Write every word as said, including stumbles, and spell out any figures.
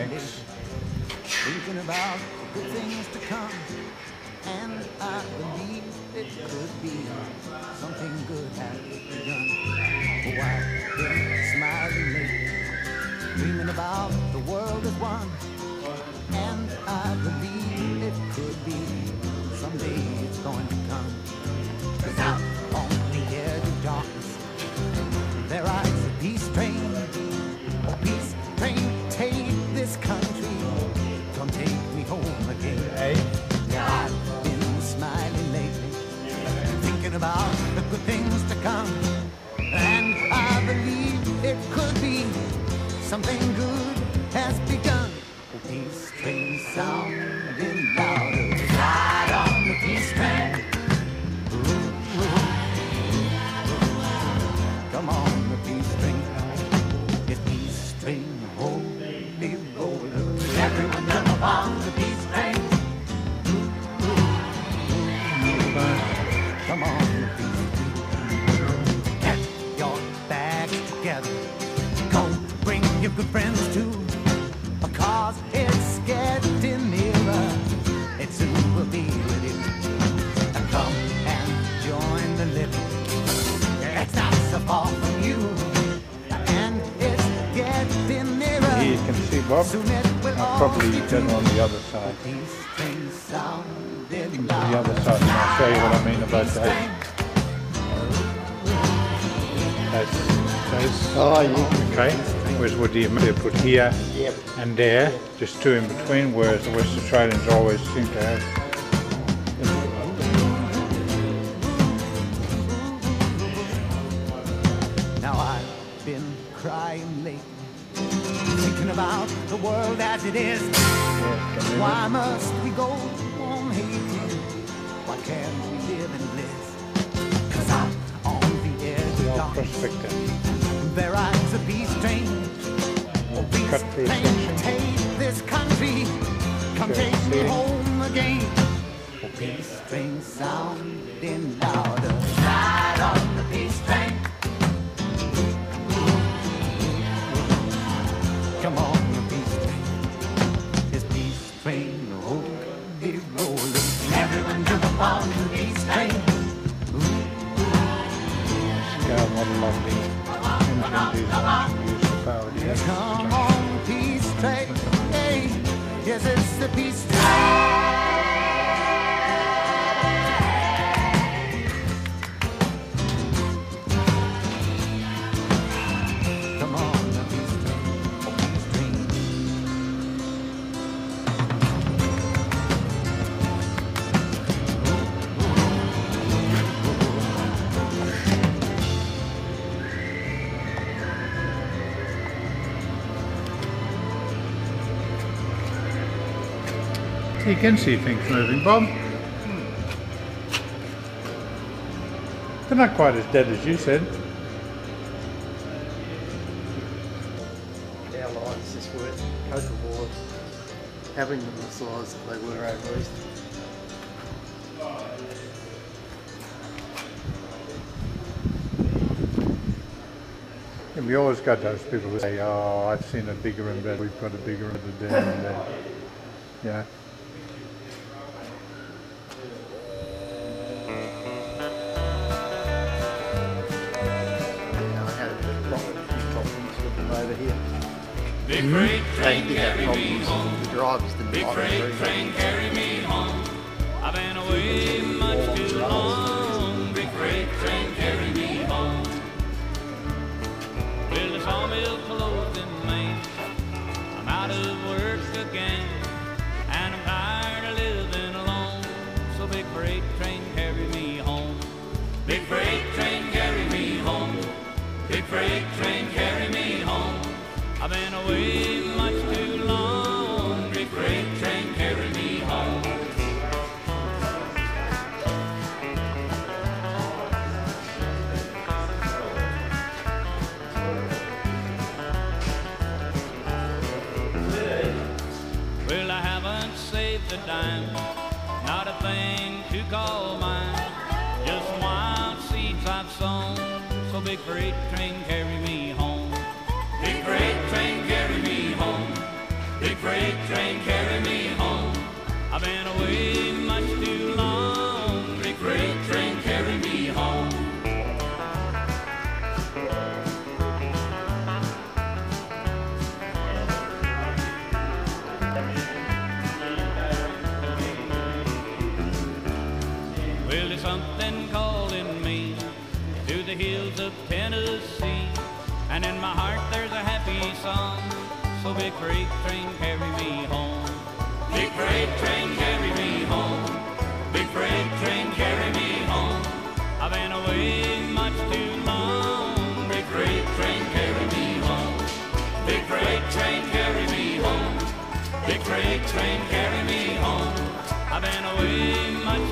mix. Thinking about the good things to come, and I believe it could be something good has begun. Oh, I've been smiling lately, dreaming about the world as one, and I believe it could be someday it's going to come. 'Cause out on the edge of darkness, there rides a peace train. Oh, peace train, take this country, come take me home again. Hey. Yeah, I've been smiling lately, thinking about the good things to come, and I believe it could be something good has begun. Oh, peace train sounding louder, ride on the peace train. Come on, the peace train. Yes, peace train, holy roller. Everyone jump on the peace train. Come on, the peace train. Get your bags together. Go bring your good friends too, because it's getting nearer. It soon will be with you. And come and join the living. It's not so far from you, and it's getting nearer. Here you can see Bob. Soon it will I'll all probably be turn true. on the other side. Peace train sounding The loud. other side, and I'll show you what I mean about Peace that. train. That's, that's Oh, yeah. okay. Whereas would you put here Yep. and there, just two in between, whereas the West Australians always seem to have. Now I've been crying lately, thinking about the world as it is. Yeah, Why must we go on hating? Why can't we live in bliss? 'Cause out on the edge the of old darkness, prospector. there rides a peace train. Oh, peace Cut through train, section. take this country, come Okay, take me see. home again. Oh, peace train sounding louder, ride on the peace train. Come on, the peace train. This peace train, holy rolling. Everyone jump on the peace train. Scale model of the engine design to use the power jet. Come on, peace train. Hey, yes, it's the peace train. Come on, the peace train. Oh, peace train. So you can see things moving, Bob. They're not quite as dead as you said. Our lines just weren't capable of having them the size that they were over east. And we always got those people who say, oh, I've seen a bigger and better, we've got a bigger and better there and there. Yeah. Yeah, I had a lot of problems with them over here. Big freight They train did have carry me problems. home. The drivers didn't Big like freight it. train carry me home. I've been away much too long. Big freight train carry me home. Well, the sawmill closed in May. I'm out of work again, and I'm tired of living alone. So big freight train carry me home. Big freight train carry me home. Big freight train carry me home. I've been away much too long. Big freight train carry me home. Well, I haven't saved a dime, not a thing to call mine. Just wild seeds I've sown. So big freight train carry me home. Big freight train carry me home. Big freight train, carry me home. I've been away much too long. Big freight train, carry me home. Well, there's something calling me to the hills of Tennessee, and in my heart there's a happy song. So big freight train, carry me home. Big freight train, carry me home. Big freight train, carry me home. I've been away much too long. Big freight train, carry me home. Big freight train, carry me home. Big freight train, carry me home. I've been away much